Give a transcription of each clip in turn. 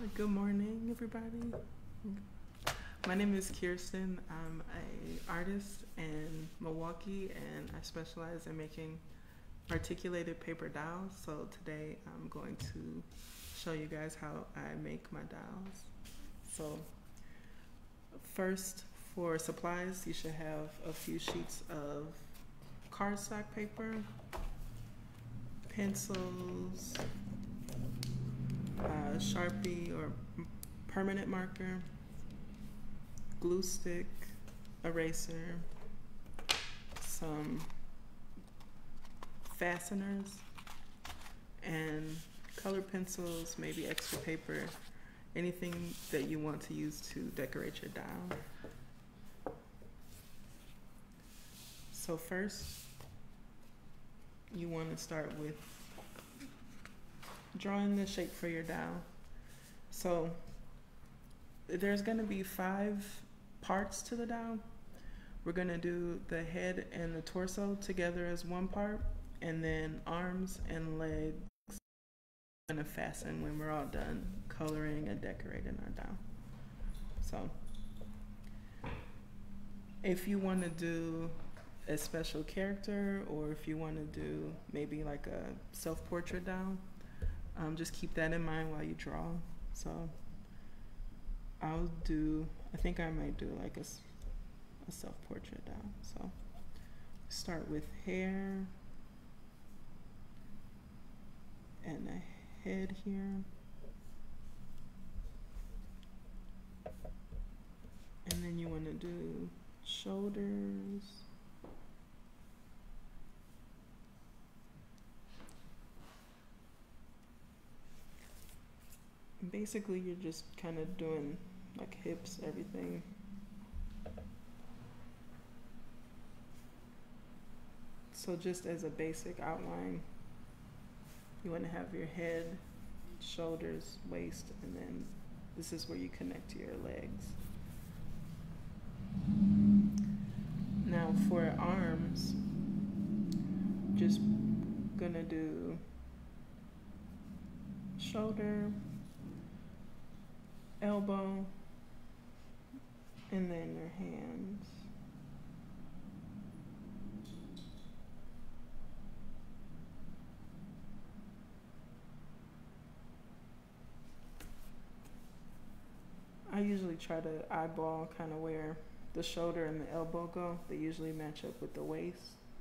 Good morning, everybody. My name is Kirsten. I'm an artist in Milwaukee, and I specialize in making articulated paper dowels. So today I'm going to show you guys how I make my dowels. So first, for supplies, you should have a few sheets of cardstock paper, pencils, Sharpie or permanent marker, glue stick, eraser, some fasteners, and color pencils, maybe extra paper, anything that you want to use to decorate your dowel. So first, you want to start with drawing the shape for your dowel. So there's going to be 5 parts to the dowel. We're going to do the head and the torso together as one part, and then arms and legs we're going to fasten when we're all done coloring and decorating our dowel. So if you want to do a special character, or if you want to do maybe like a self-portrait dowel, just keep that in mind while you draw. So I think I might do like a self-portrait dowel. So start with hair and a head here. And then you want to do shoulders. Basically, you're just kind of doing like hips, everything. So just as a basic outline, you want to have your head, shoulders, waist, and then this is where you connect to your legs. Now for arms, just gonna do shoulder, elbow, and then your hands. I usually try to eyeball kind of where the shoulder and the elbow go. They usually match up with the waist.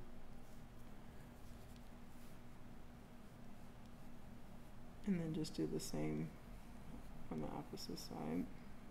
And then just do the same on the opposite side.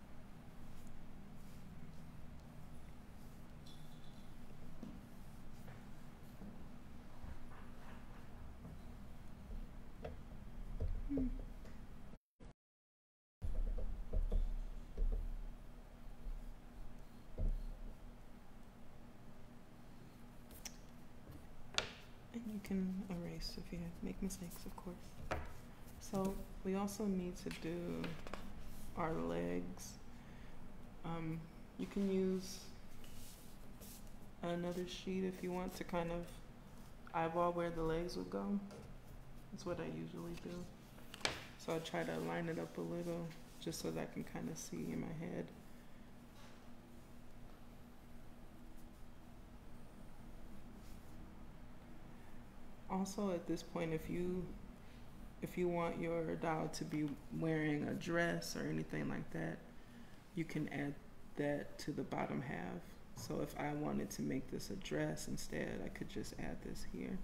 And you can erase if you make mistakes, of course. So we also need to do our legs. You can use another sheet if you want to kind of eyeball where the legs would go. That's what I usually do. So I try to line it up a little just so that I can kind of see in my head. Also at this point, if you want your dowel to be wearing a dress or anything like that, you can add that to the bottom half. So if I wanted to make this a dress instead, I could just add this here.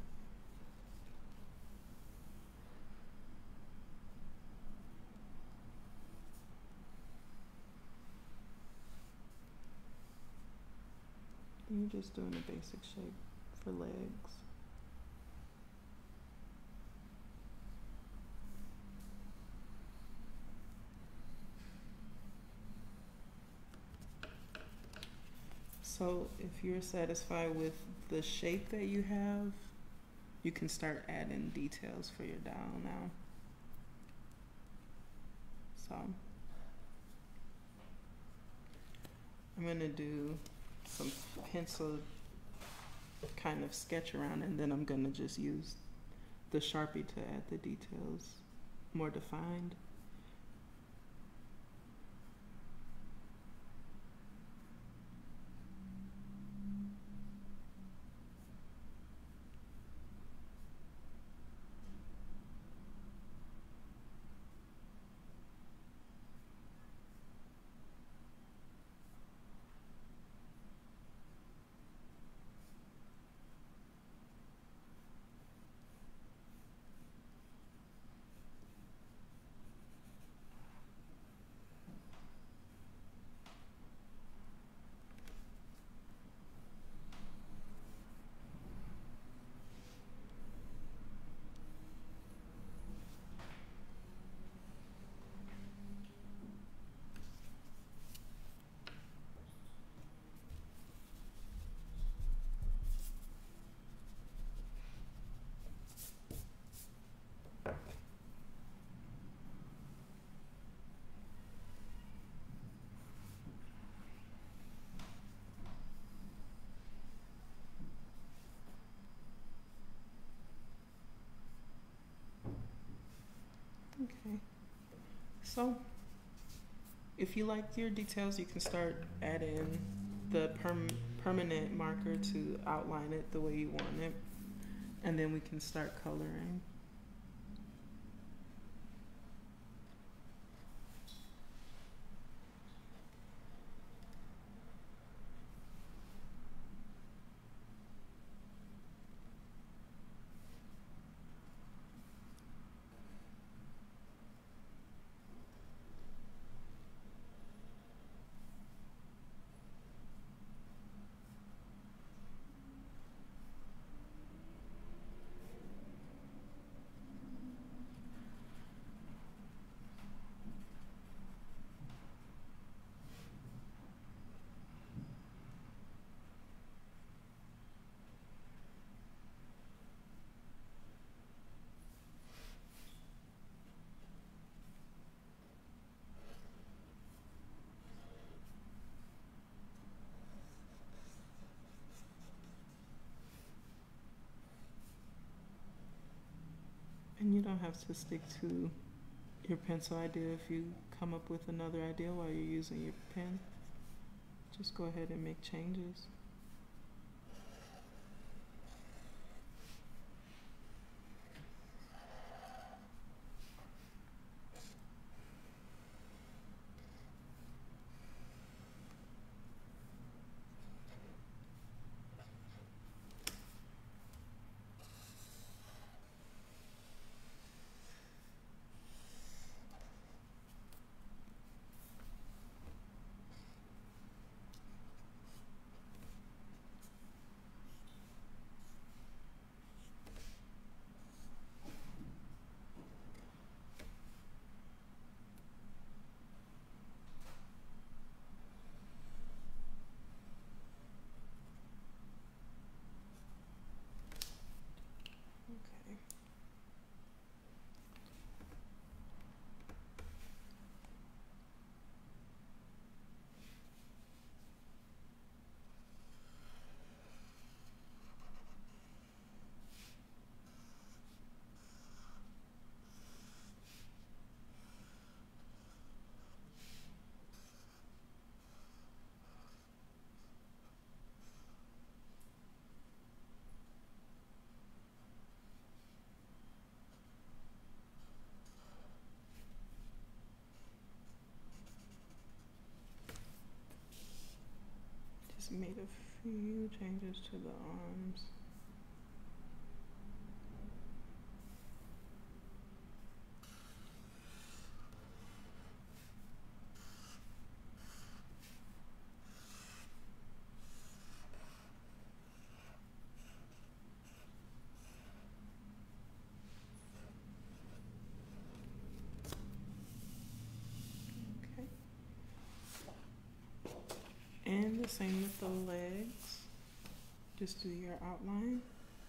You're just doing a basic shape for legs. So if you're satisfied with the shape that you have, you can start adding details for your dowel now. So I'm gonna do some pencil kind of sketch around, and then I'm gonna just use the Sharpie to add the details more defined. So if you like your details, you can start adding the permanent marker to outline it the way you want it. And then we can start coloring. And you don't have to stick to your pencil idea. If you come up with another idea while you're using your pen, just go ahead and make changes. Okay. Just made a few changes to the arms. Okay. And the same with the legs. Just do your outline.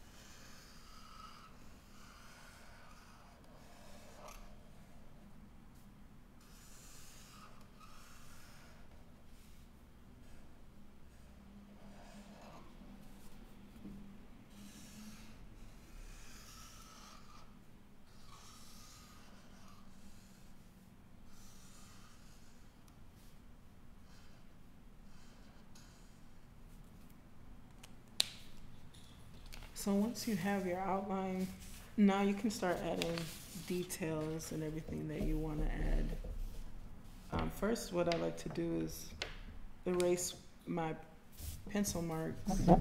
So once you have your outline, now you can start adding details and everything that you want to add. First, what I like to do is erase my pencil marks.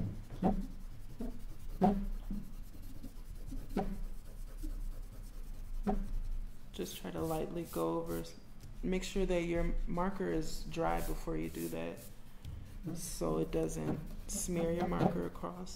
Just try to lightly go over. Make sure that your marker is dry before you do that, so it doesn't smear your marker across.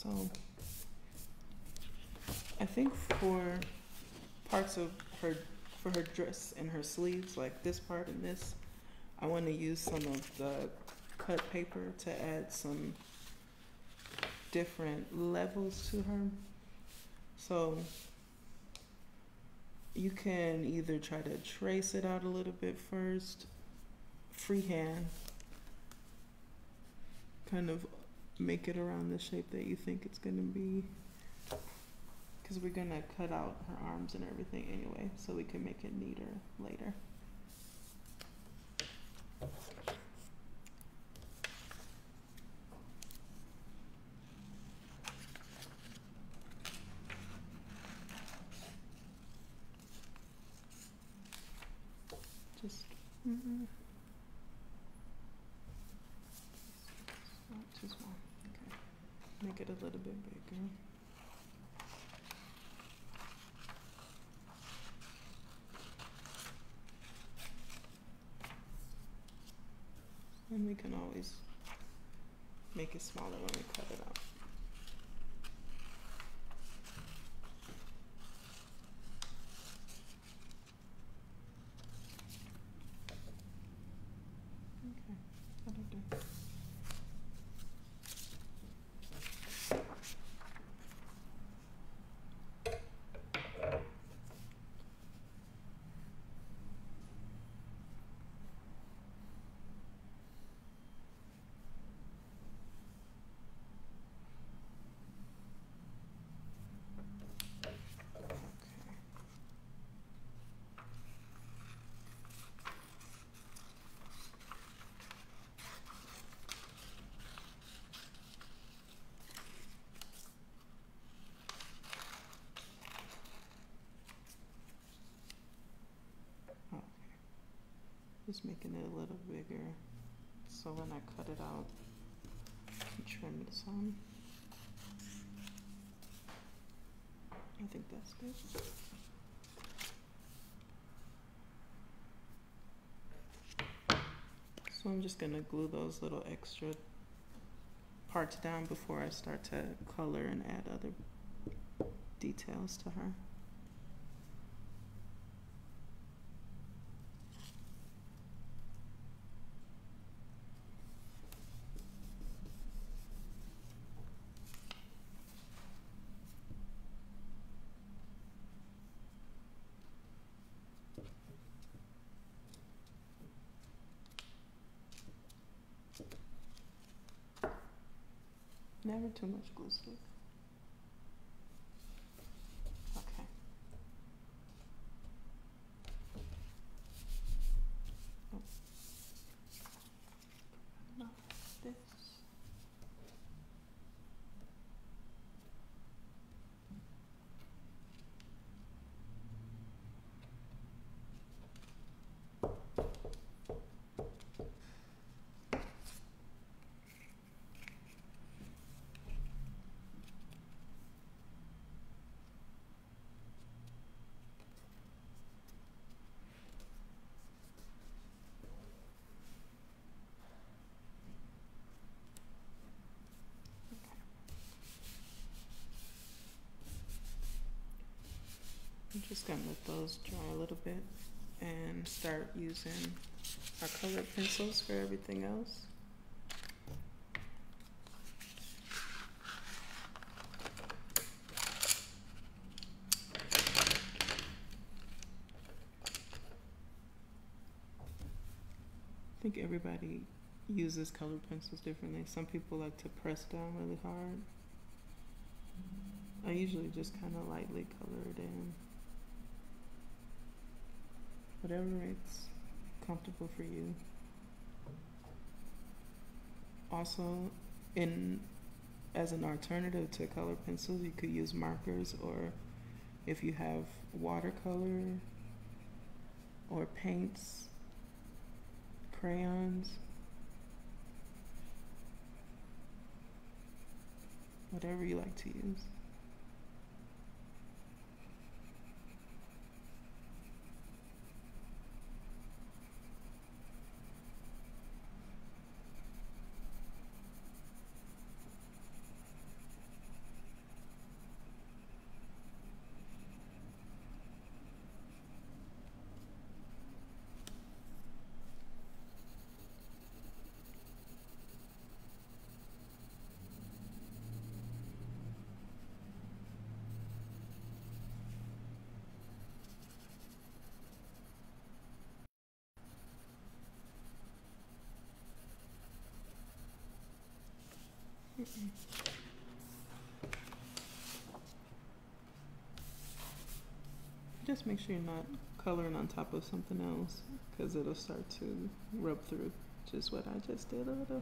So I think for parts of her, for her dress and her sleeves, like this part and this, I want to use some of the cut paper to add some different levels to her. So you can either try to trace it out a little bit first, freehand, kind of make it around the shape that you think it's gonna be, because we're gonna cut out her arms and everything anyway, so we can make it neater later. Just not too small. Okay, make it a little bit bigger. And we can always make it smaller when we cut it out. Okay, that'll do. Just making it a little bigger, so when I cut it out, I can trim some. I think that's good. So I'm just gonna glue those little extra parts down before I start to color and add other details to her. Never too much glue stick. Okay. Oh. No, this. I'm just gonna let those dry a little bit and start using our colored pencils for everything else. I think everybody uses colored pencils differently. Some people like to press down really hard. I usually just kind of lightly color it in. Whatever makes comfortable for you. Also, as an alternative to colored pencils, you could use markers, or if you have watercolor or paints, crayons, whatever you like to use. Just make sure you're not coloring on top of something else, because it'll start to rub through, just what I just did a little.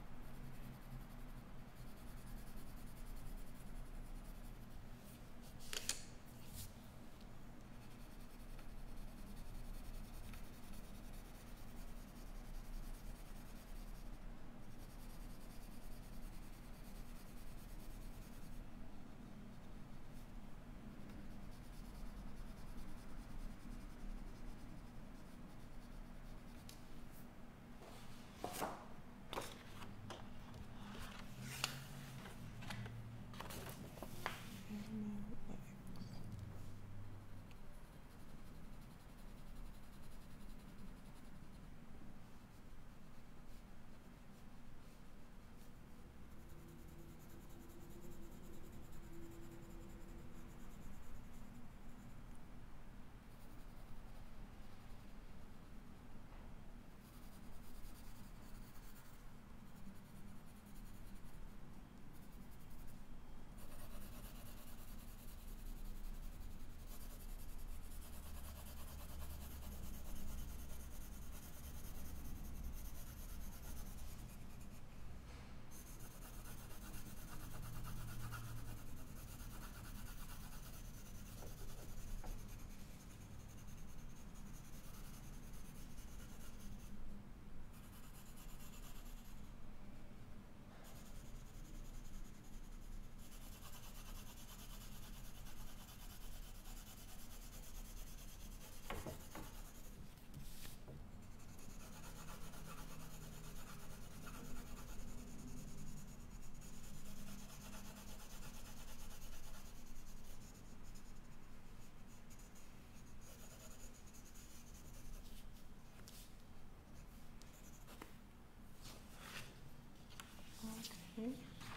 Okay.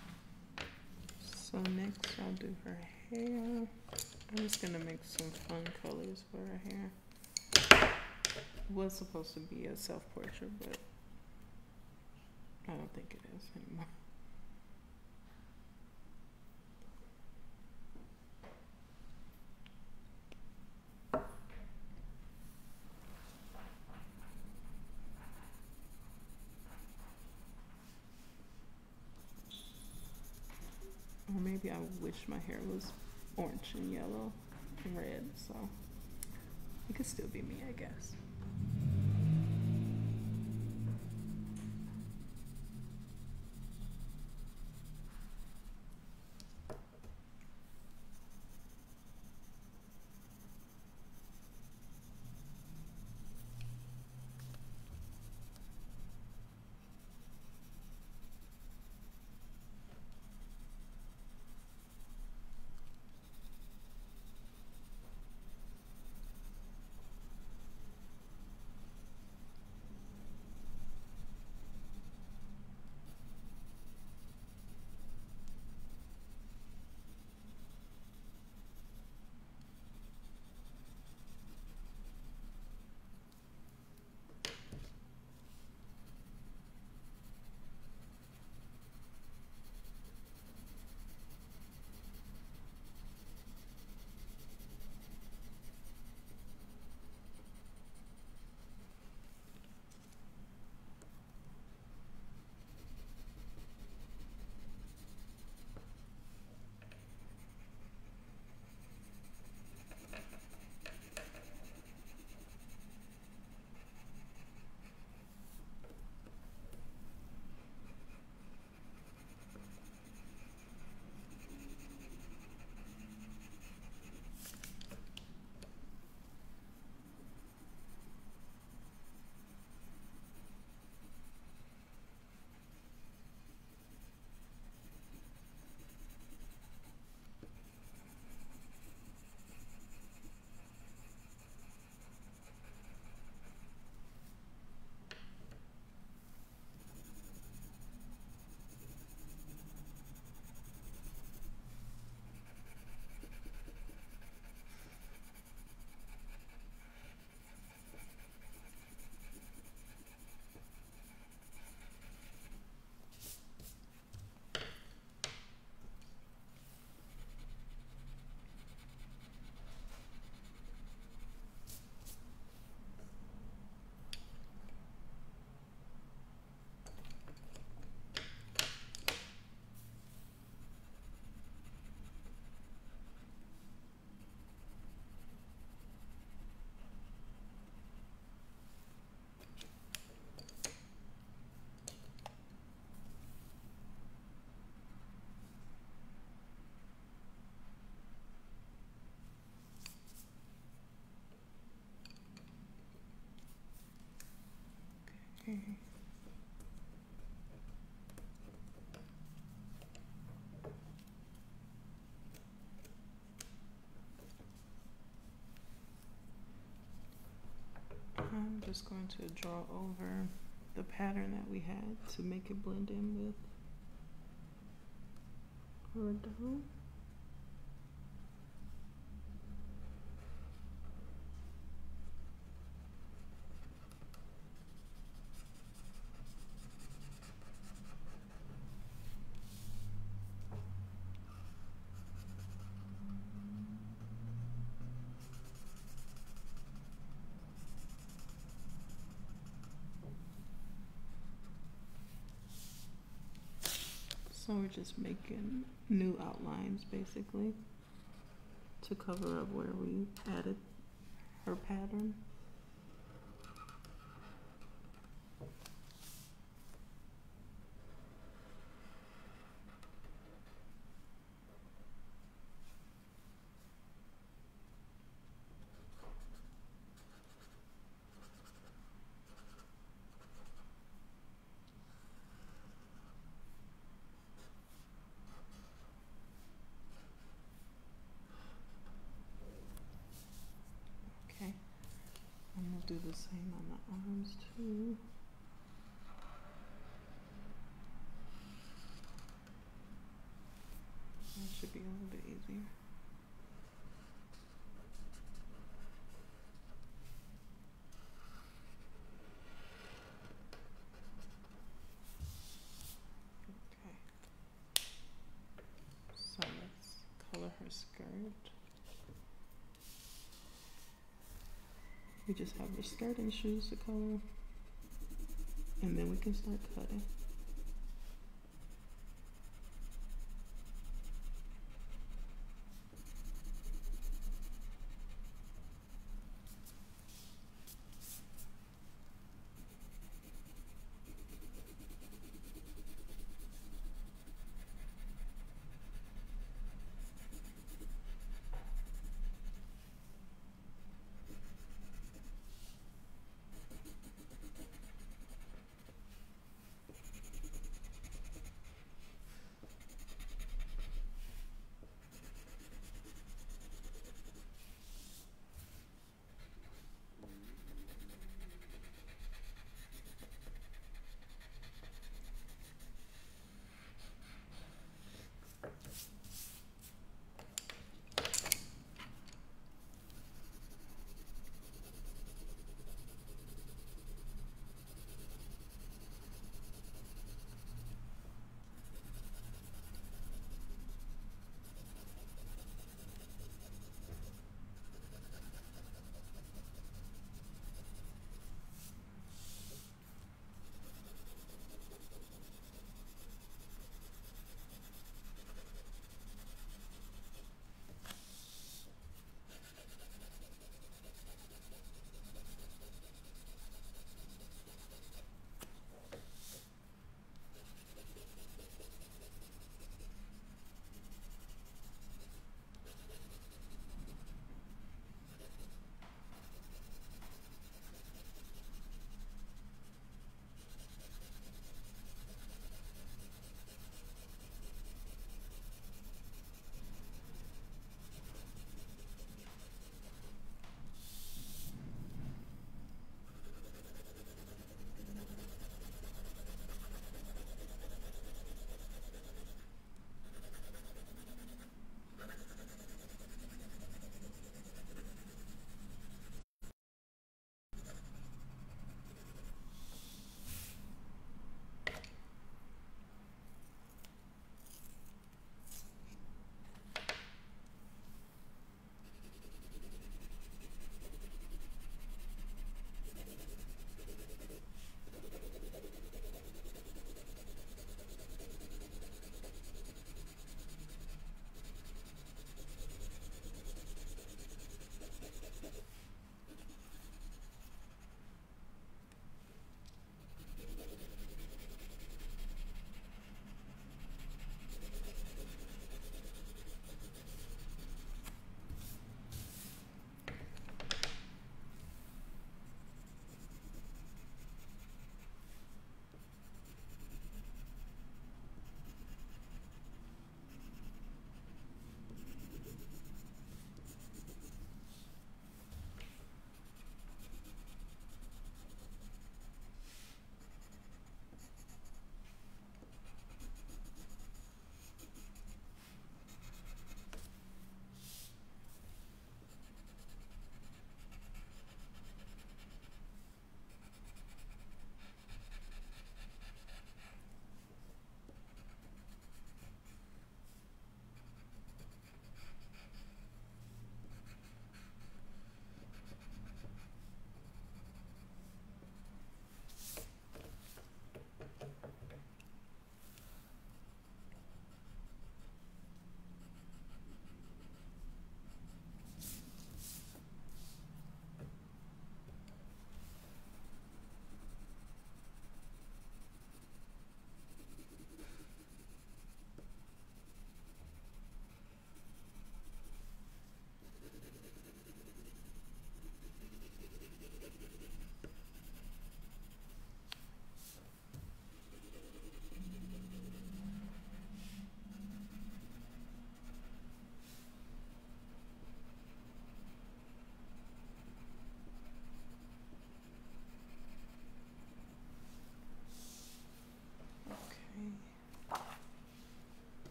So next I'll do her hair. I'm just gonna make some fun colors for her hair. It was supposed to be a self-portrait, but I don't think it is anymore. Or maybe I wish my hair was orange and yellow and red, so it could still be me, I guess. just going to draw over the pattern that we had to make it blend in with our dough. So we're just making new outlines basically to cover up where we added her pattern. Okay, I'm gonna do the same on the arms too. That should be a little bit easier. Okay, so let's color her skirt. We just have the skirt and shoes to color, and then we can start cutting.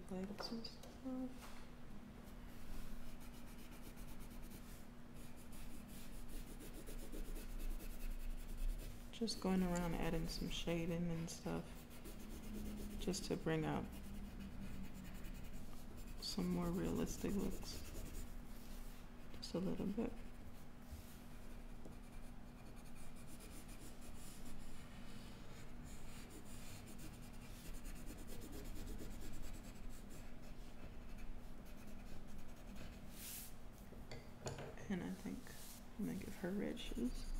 legs and stuff. Just going around adding some shading and stuff just to bring out some more realistic looks. Just a little bit. And I think I'm gonna give her red shoes.